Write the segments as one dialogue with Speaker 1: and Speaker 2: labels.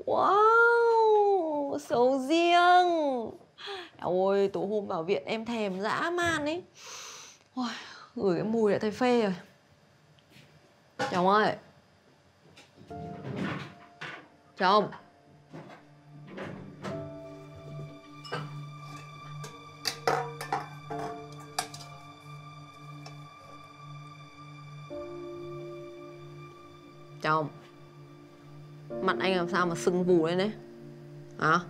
Speaker 1: Wow, sầu riêng. Ôi, tối hôm vào viện em thèm dã man ấy. Ôi, ngửi cái mùi đã thấy phê rồi. Chồng ơi. Chồng. Chồng. Mặt anh làm sao mà sưng vù lên đấy? Hả?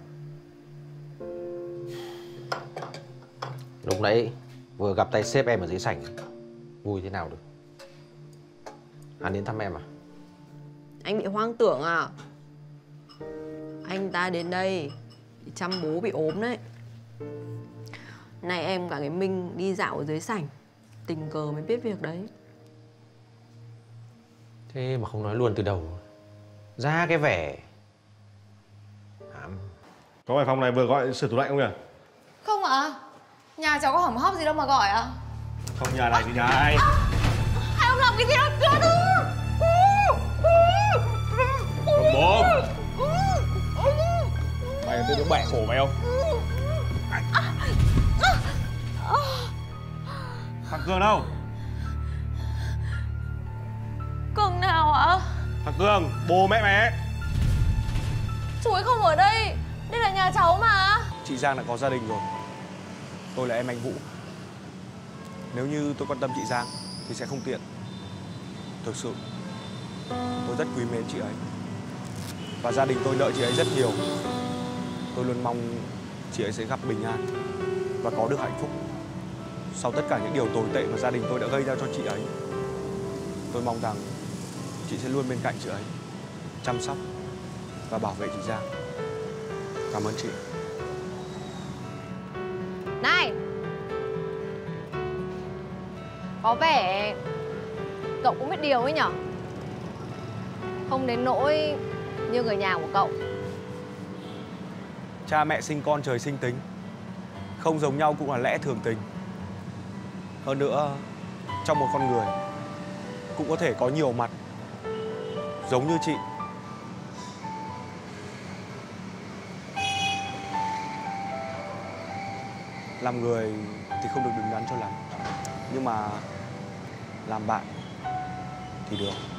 Speaker 2: Lúc nãy vừa gặp tay sếp em ở dưới sảnh. Vui thế nào được? Hắn đến thăm em à?
Speaker 1: Anh bị hoang tưởng à? Anh ta đến đây để chăm bố bị ốm đấy. Này em cả cái Minh đi dạo ở dưới sảnh, tình cờ mới biết việc đấy.
Speaker 2: Thế mà không nói luôn từ đầu. Ra cái vẻ
Speaker 3: Có phải phòng này vừa gọi sửa tủ lạnh không nhỉ?
Speaker 4: Không ạ. Nhà cháu có hỏng hóc gì đâu mà gọi ạ.
Speaker 3: Không, nhà này thì nhà ai?
Speaker 4: Hai ông làm cái gì đó cơ chứ?
Speaker 3: Còn bố. Mày tôi bẻ cổ mày không? Thằng Cường đâu?
Speaker 4: Cường nào ạ?
Speaker 3: Thằng Cường, bố mẹ mày ấy.
Speaker 4: Chú ấy không ở đây. Đây là nhà cháu mà.
Speaker 5: Chị Giang đã có gia đình rồi. Tôi là em anh Vũ. Nếu như tôi quan tâm chị Giang thì sẽ không tiện. Thực sự tôi rất quý mến chị ấy. Và gia đình tôi nợ chị ấy rất nhiều. Tôi luôn mong chị ấy sẽ gặp bình an và có được hạnh phúc sau tất cả những điều tồi tệ mà gia đình tôi đã gây ra cho chị ấy. Tôi mong rằng chị sẽ luôn bên cạnh chị ấy, chăm sóc và bảo vệ chị Giang. Cảm ơn chị.
Speaker 1: Này! Có vẻ cậu cũng biết điều ấy nhở? Không đến nỗi như người nhà của cậu.
Speaker 5: Cha mẹ sinh con trời sinh tính, không giống nhau cũng là lẽ thường tình. Hơn nữa, trong một con người cũng có thể có nhiều mặt, giống như chị. Làm người thì không được đứng đắn cho lắm, nhưng mà làm bạn thì được.